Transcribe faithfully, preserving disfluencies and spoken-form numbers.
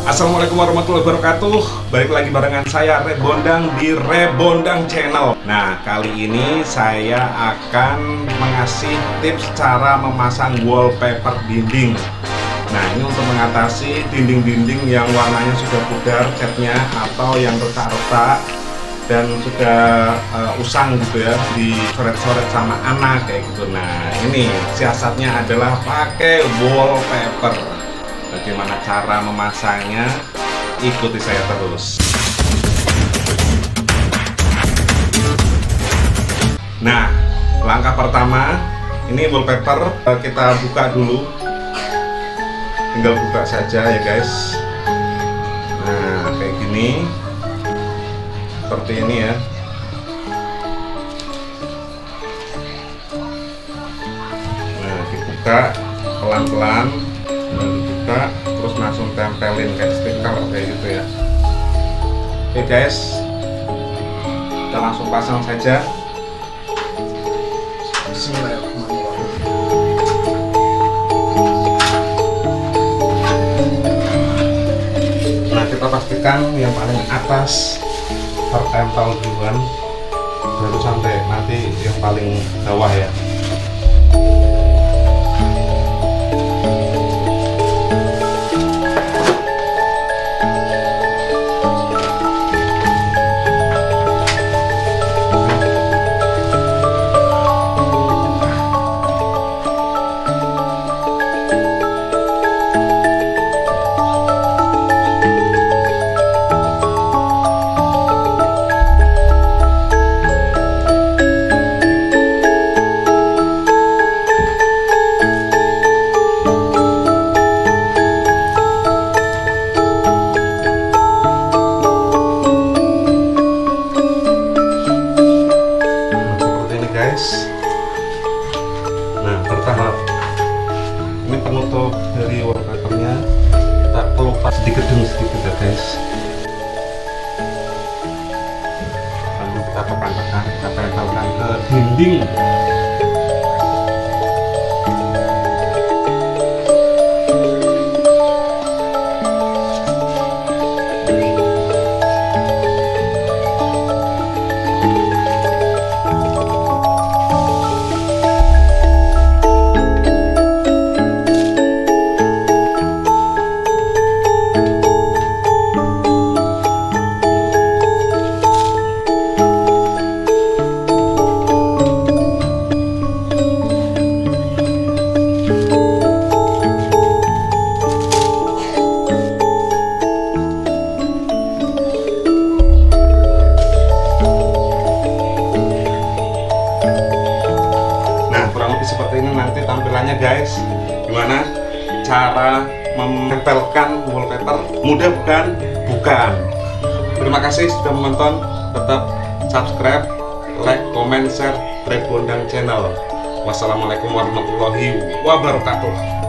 Assalamualaikum warahmatullahi wabarakatuh. Balik lagi barengan saya Rebondang di Rebondang Channel. Nah, kali ini saya akan mengasih tips cara memasang wallpaper dinding. Nah, ini untuk mengatasi dinding-dinding yang warnanya sudah pudar catnya atau yang retak-retak dan sudah uh, usang gitu ya, dicoret-coret sama anak kayak gitu. Nah, ini siasatnya adalah pakai wallpaper. Bagaimana cara memasangnya? Ikuti saya terus. Nah, langkah pertama, ini wallpaper kita buka dulu. Tinggal buka saja ya guys. Nah, kayak gini, seperti ini ya. Nah, dibuka pelan-pelan. Dibuka, terus langsung tempelin kayak stiker kayak gitu ya. Oke guys, kita langsung pasang saja. Bismillahirrahmanirrahim. Nah, kita pastikan yang paling atas tertempel duluan, baru sampai nanti yang paling bawah ya. Nah, bertahap. Ini penutup dari wallpapernya kita kelupas sedikit demi sedikit ya guys. Lalu kita tekan-tekan, kita tempelkan ke dinding. Seperti ini nanti tampilannya guys. Gimana cara menempelkan wallpaper? Mudah bukan? Bukan. Terima kasih sudah menonton. Tetap subscribe, like, comment, share Rebondang Channel. Wassalamualaikum warahmatullahi wabarakatuh.